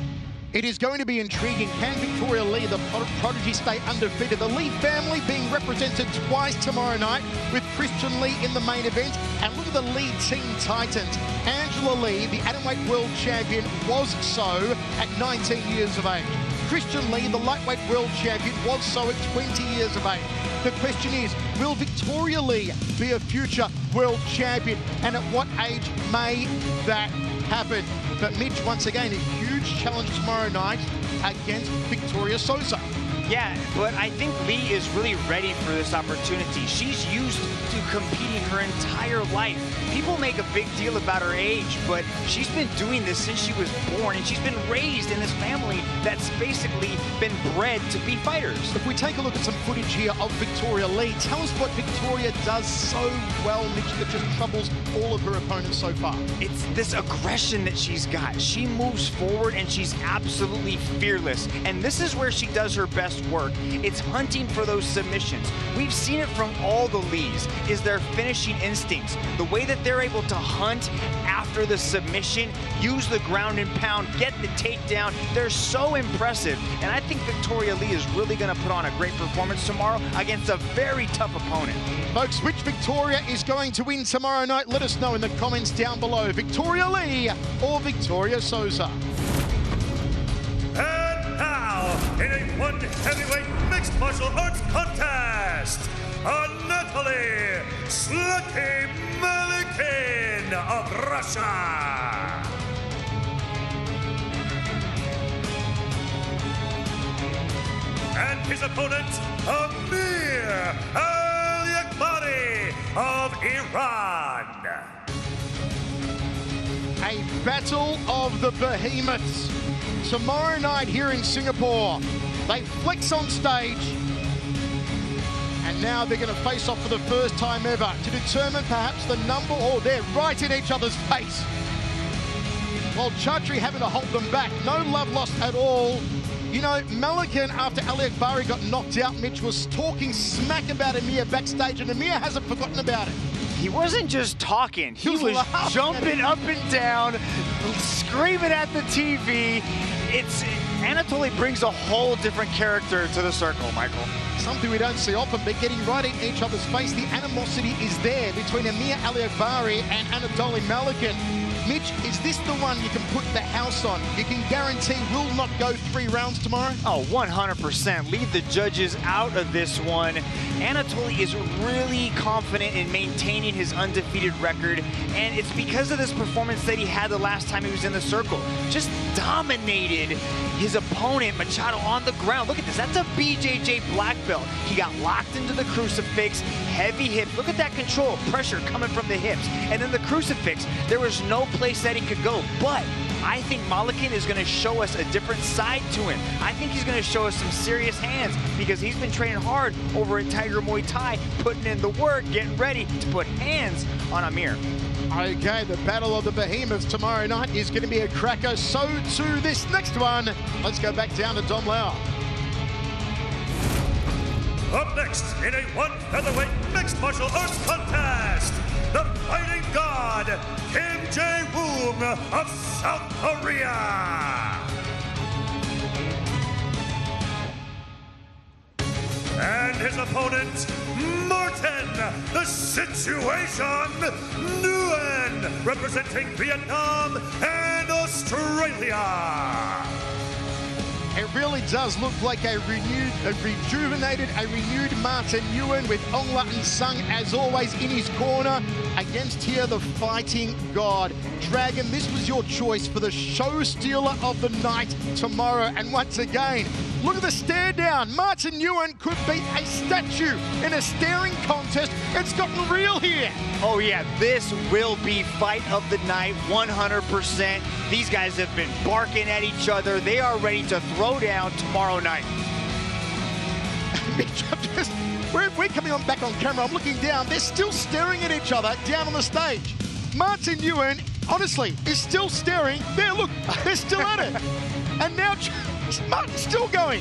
It is going to be intriguing. Can Victoria Lee, the Prodigy, stay undefeated? The Lee family being represented twice tomorrow night with Christian Lee in the main event. And look at the Lee Teen Titans. Angela Lee, the Atomweight World Champion, was so at nineteen years of age. Christian Lee, the Lightweight World Champion, was so at twenty years of age. The question is, will Victoria Lee be a future world champion? And at what age may that happen? But Mitch, once again, a huge challenge tomorrow night against Victoria Souza. Yeah, but I think Lee is really ready for this opportunity. She's used to competing her entire life. People make a big deal about her age, but she's been doing this since she was born, and she's been raised in this family that's basically been bred to be fighters. If we take a look at some footage here of Victoria Lee, tell us what Victoria does so well, Mitch, that just troubles all of her opponents so far. It's this aggression that she's got. She moves forward, and she's absolutely fearless, and this is where she does her best work. It's hunting for those submissions. We've seen it from all the Lees, is their finishing instincts. The way that they're able to hunt after the submission, use the ground and pound, get the takedown. They're so impressive. And I think Victoria Lee is really going to put on a great performance tomorrow against a very tough opponent. Folks, which Victoria is going to win tomorrow night? Let us know in the comments down below. Victoria Lee or Victoria Souza? And now, in a one heavyweight mixed martial arts contest, Anatoly Slucky Malikin of Russia. And his opponent, Amir Al-Yakbari of Iran. A battle of the behemoths. Tomorrow night here in Singapore, they flex on stage, and now they're going to face off for the first time ever to determine perhaps the number, or they're right in each other's face. While Chatri having to hold them back, no love lost at all. You know, Malikin, after Al-Yakbari got knocked out, Mitch was talking smack about Amir backstage, and Amir hasn't forgotten about it. He wasn't just talking. He, He was was laughing. jumping up and down, screaming at the T V. It's Anatoly brings a whole different character to the circle, Michael. Something we don't see often, but getting right in each other's face. The animosity is there between Amir Aliakbari and Anatoly Malikin. Mitch, is this the one you can put the house on? You can guarantee will not go three rounds tomorrow? Oh, one hundred percent. Leave the judges out of this one. Anatoly is really confident in maintaining his undefeated record, and it's because of this performance that he had the last time he was in the circle. Just dominated his opponent, Machado, on the ground. Look at this. That's a B J J black belt. He got locked into the crucifix, heavy hip. Look at that control, pressure coming from the hips. And then the crucifix, there was no place that he could go. But I think Malikin is going to show us a different side to him. I think he's going to show us some serious hands because he's been training hard over at Tiger Muay Thai, putting in the work, getting ready to put hands on Amir. Okay, the Battle of the Behemoths tomorrow night is going to be a cracker. So too this next one. Let's go back down to Dom Lau. Up next in a one featherweight mixed martial arts contest, the fighting god, Kim Jae-woong of South Korea. And his opponent, Martin, the Situation Nguyen, representing Vietnam and Australia. It really does look like a renewed, a rejuvenated, a renewed Martin Nguyen with Ong Latton Sung, as always, in his corner against here the fighting god. Dragon, this was your choice for the show stealer of the night tomorrow. And once again, look at the stare down. Martin Nguyen could beat a statue in a staring contest. It's gotten real here. Oh yeah, this will be fight of the night, one hundred percent. These guys have been barking at each other. They are ready to throw down tomorrow night. Mitch, I'm just, we're, we're coming on back on camera. I'm looking down. They're still staring at each other down on the stage. Martin Nguyen, honestly, is still staring. There, look, they're still at it. And now Martin's still going.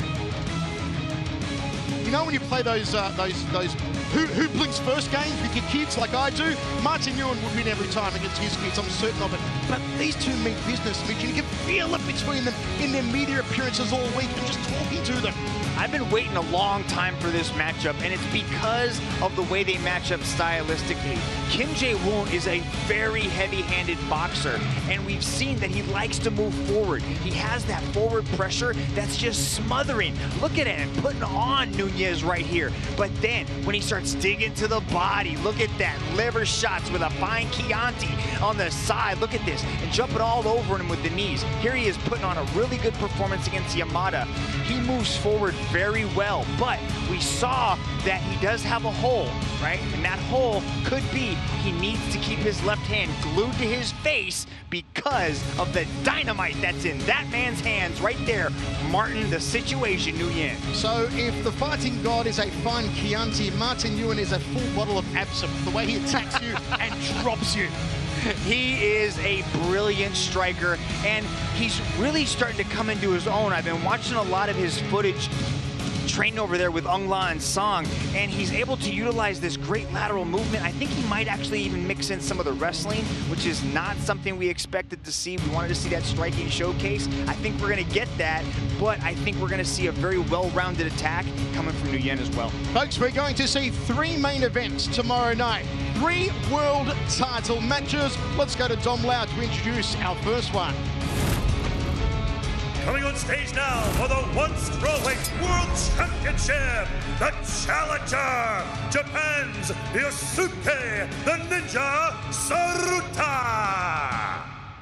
You know when you play those uh, those those who who blinks first games with your kids like I do? Martin Nguyen would win every time against his kids. I'm certain of it. But these two mean business, Mitch, and you can feel it between them in their media appearances all week and just talking to them. I've been waiting a long time for this matchup, and it's because of the way they match up stylistically. Kim Jae-woong is a very heavy-handed boxer, and we've seen that he likes to move forward. He has that forward pressure that's just smothering. Look at him putting on Nunez right here. But then, when he starts digging to the body, look at that. Liver shots with a fine Chianti on the side. Look at this. And jumping all over him with the knees. Here he is putting on a really good performance against Yamada. He moves forward very well, but we saw that he does have a hole, right? And that hole could be he needs to keep his left hand glued to his face because of the dynamite that's in that man's hands right there. Martin, the Situation Nguyen. So if the fighting god is a fine Chianti, Martin Nguyen is a full bottle of absinthe, the way he attacks you and drops you. He is a brilliant striker, and he's really starting to come into his own. I've been watching a lot of his footage training over there with Ong Latton Sung, and he's able to utilize this great lateral movement. I think he might actually even mix in some of the wrestling, which is not something we expected to see. We wanted to see that striking showcase. I think we're going to get that, but I think we're going to see a very well-rounded attack coming from Nguyen as well. Folks, we're going to see three main events tomorrow night. Three world title matches. Let's go to Dom Lau to introduce our first one. Coming on stage now for the one strawweight world championship, the challenger, Japan's Yosuke the Ninja Saruta.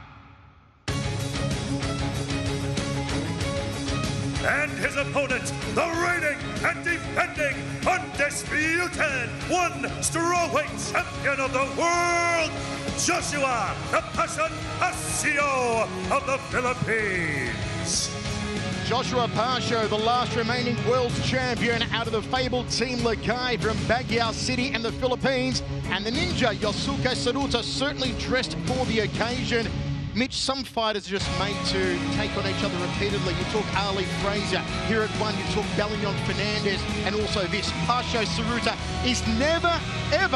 And his opponent, the reigning and defending undisputed one strawweight champion of the world, Joshua the Passion Pasio of the Philippines. Joshua Pasio, the last remaining world champion out of the fabled Team Lakay from Baguio City and the Philippines. And the Ninja, Yosuke Saruta, certainly dressed for the occasion. Mitch, some fighters are just made to take on each other repeatedly. You talk Ali Fraser, here at one you talk Bellion Fernandez, and also this. Pasio Saruta is never, ever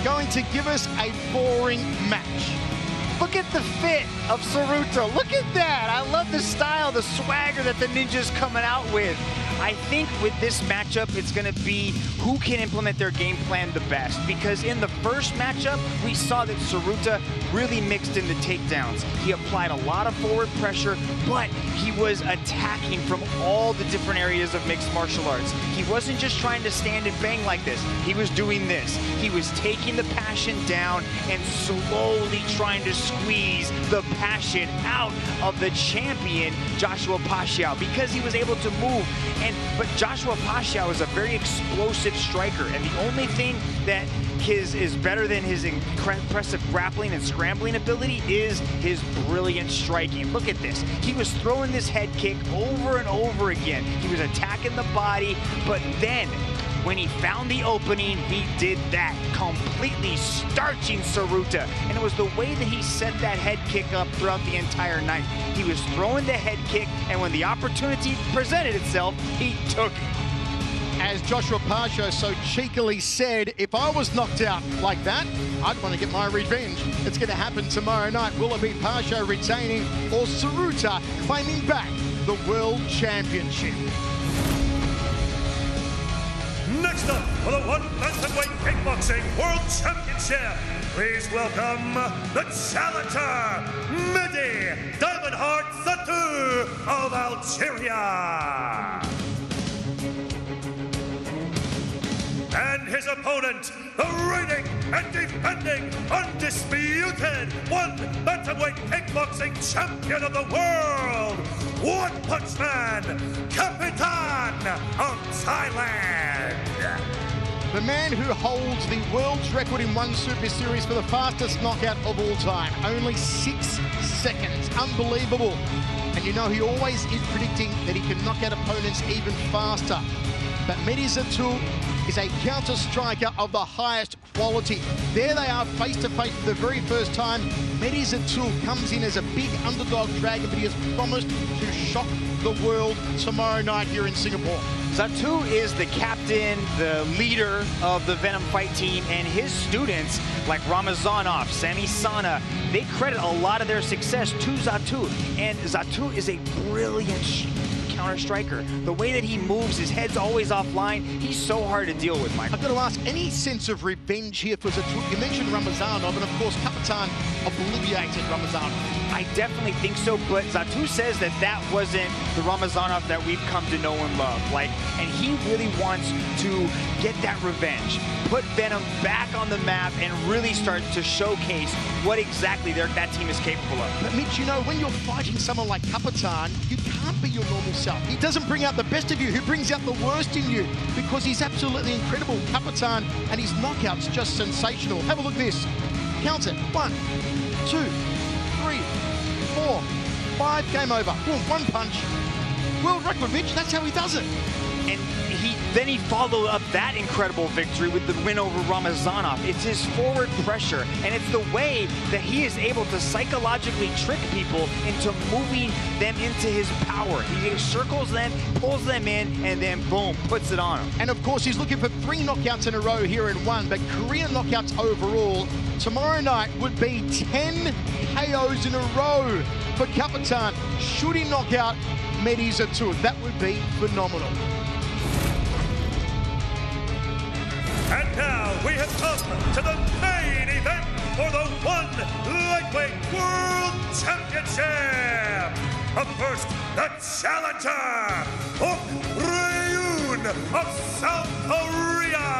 going to give us a boring match. Look at the fit of Tsuruta. Look at that. I love the style, the swagger that the Ninja's coming out with. I think with this matchup, it's going to be who can implement their game plan the best. Because in the first matchup, we saw that Tsuruta really mixed in the takedowns. He applied a lot of forward pressure, but he was attacking from all the different areas of mixed martial arts. He wasn't just trying to stand and bang like this. He was doing this. He was taking the passion down and slowly trying to squeeze the passion out of the champion, Joshua Pachau, because he was able to move. And but Joshua Pachau is a very explosive striker, and the only thing that his is better than his impressive grappling and scrambling ability is his brilliant striking. Look at this. He was throwing this head kick over and over again. He was attacking the body, but then when he found the opening, he did that, completely starching Tsuruta. And it was the way that he set that head kick up throughout the entire night. He was throwing the head kick, and when the opportunity presented itself, he took it. As Joshua Pachau so cheekily said, if I was knocked out like that, I'd want to get my revenge. It's going to happen tomorrow night. Will it be Pachau retaining or Tsuruta claiming back the World Championship? Next up for the one bantamweight kickboxing world championship, please welcome the challenger, Mehdi Diamond Heart Zatou of Algeria. And his opponent, the reigning and defending undisputed one bantamweight kickboxing champion of the world, One Punch Man, Kapitan of Thailand. The man who holds the world's record in one Super Series for the fastest knockout of all time. Only six seconds. Unbelievable. And you know he always is predicting that he can knock out opponents even faster. But Mehdi Zatou is a counter-striker of the highest quality. There they are face-to-face for the very first time. Mehdi Zatou comes in as a big underdog dragon, but he has promised to shock the world tomorrow night here in Singapore. Zatou is the captain, the leader of the Venom Fight team, and his students like Ramazanov, Sami Sana, they credit a lot of their success to Zatou. And Zatou is a brilliant counter striker. The way that he moves, his head's always offline. He's so hard to deal with, Michael. I've got to ask, any sense of revenge here for Zatou? You mentioned Ramazanov, and of course, Kapitan obliterated Ramazanov. I definitely think so, but Zatou says that that wasn't the Ramazanov that we've come to know and love. Like, and he really wants to get that revenge, put Venom back on the map, and really start to showcase what exactly that team is capable of. But Mitch, you know, when you're fighting someone like Kapitan, you can't be your normal self. He doesn't bring out the best of you, he brings out the worst in you, because he's absolutely incredible. Kapitan, and his knockouts just sensational. Have a look at this. Count it. One, two, three, four, five, game over. Boom, one punch. World record, Mitch, that's how he does it. And he then he followed up that incredible victory with the win over Ramazanov. It's his forward pressure, and it's the way that he is able to psychologically trick people into moving them into his power. He circles them, pulls them in, and then boom, puts it on them. And of course, he's looking for three knockouts in a row here in one, but career knockouts overall tomorrow night would be ten K Os in a row for Kapitan. Should he knock out Mehdi Zatou? That would be phenomenal. And now we have come to the main event for the One Lightweight World Championship. Up first, the challenger, Ok Rae-yoon of South Korea.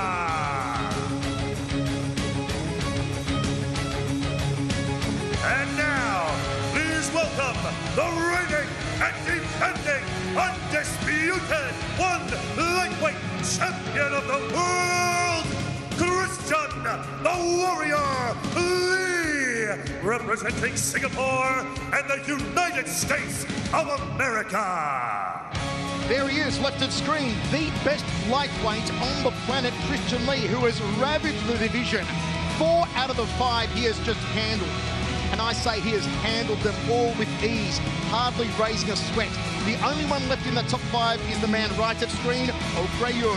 And now, please welcome the reigning and defending undisputed one lightweight champion of the world, Christian the Warrior Lee, representing Singapore and the United States of America. There he is, left at screen, the best lightweight on the planet, Christian Lee, who has ravaged the division. Four out of the five he has just handled. And I say he has handled them all with ease, hardly raising a sweat. The only one left in the top five is the man right at screen, Ok Rae-yoon.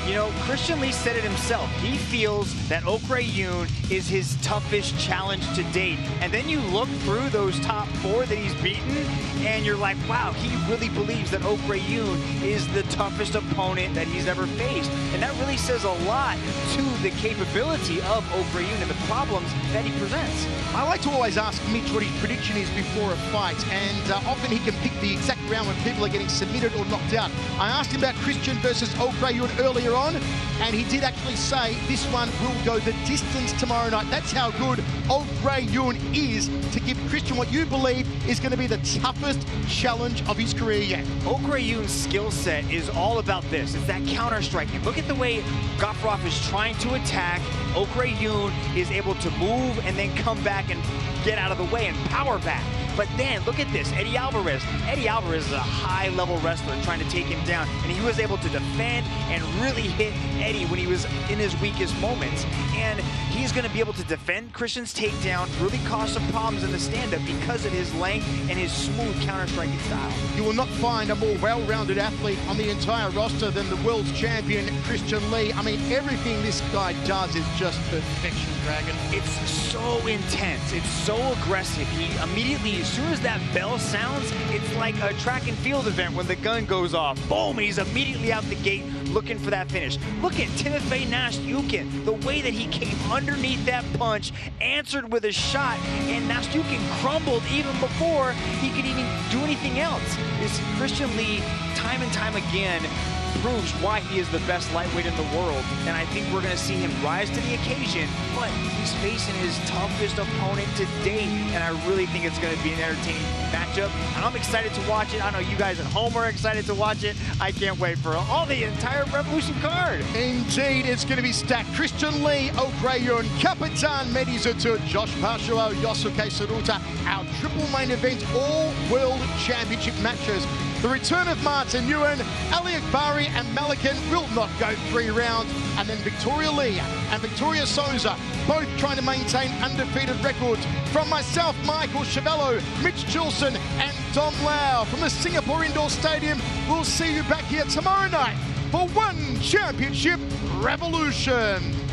You know, Christian Lee said it himself. He feels that Ok Rae Yoon is his toughest challenge to date. And then you look through those top four that he's beaten, and you're like, wow, he really believes that Ok Rae Yoon is the toughest opponent that he's ever faced. And that really says a lot to the capability of Ok Rae Yoon and the problems that he presents. I like to always ask Mitch what his prediction is before a fight, and uh, often he can pick the exact round when people are getting submitted or knocked out. I asked him about Christian versus Ok Rae Yoon earlier on, and he did actually say this one will go the distance tomorrow night. That's how good Ok Rae Yoon is to give Christian what you believe is going to be the toughest challenge of his career yet. Ok Rae Yoon's skill set is all about this. It's that counter striking. Look at the way Gafurov is trying to attack. Ok Rae Yoon is able to move and then come back and get out of the way and power back. But then, look at this, Eddie Alvarez. Eddie Alvarez is a high-level wrestler trying to take him down, and he was able to defend and really hit Eddie when he was in his weakest moments. And he's going to be able to defend Christian's takedown, really cause some problems in the stand-up because of his length and his smooth counter-striking style. You will not find a more well-rounded athlete on the entire roster than the world's champion, Christian Lee. I mean, everything this guy does is just perfection, Dragon. It's so intense. It's so aggressive. He immediately, as soon as that bell sounds, it's like a track and field event when the gun goes off. Boom, he's immediately out the gate looking for that finish. Look at Timofey Nastyukhin, the way that he came underneath that punch, answered with a shot, and Nastyukhin crumbled even before he could even do anything else. This Christian Lee, time and time again, proves why he is the best lightweight in the world, and I think we're going to see him rise to the occasion, but he's facing his toughest opponent to date, and I really think it's going to be an entertaining matchup, and I'm excited to watch it. I know you guys at home are excited to watch it. I can't wait for all the entire Revolution card. Indeed, it's going to be stacked. Christian Lee, Ok Rae Yoon, Kapitan Mehdi Zatout, Josh Pashua, Yosuke Tsuruta, our triple main event, all World Championship matches. The return of Martin Nguyen, Ali Akbari and Malikan will not go three rounds. And then Victoria Lee and Victoria Souza, both trying to maintain undefeated records. From myself, Michael Chavello, Mitch Chilson and Dom Lau from the Singapore Indoor Stadium. We'll see you back here tomorrow night for One Championship Revolution.